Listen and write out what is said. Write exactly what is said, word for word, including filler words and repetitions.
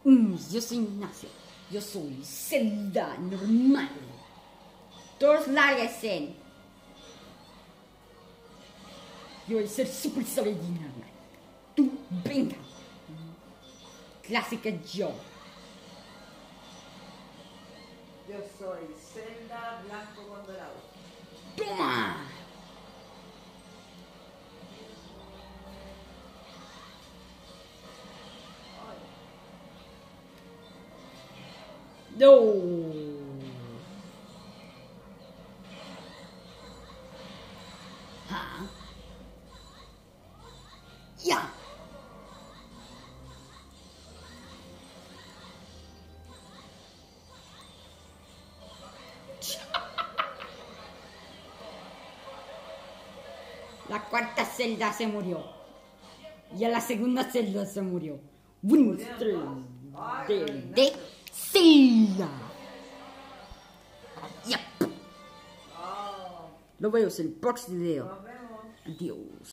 Mm, yo soy Ignacio. Yo soy Zelda normal. Todos lárguense. Yo voy a ser Super Saiyajin normal. Tú, venga. Clásica yo. Yo soy Zelda blanco con dorado. ¡Toma! No. ¿Ah? Ya. La cuarta celda se murió. Y a la segunda celda se murió. Winston de, de Zelda. Yep. Lo veo en el próximo video. Adiós.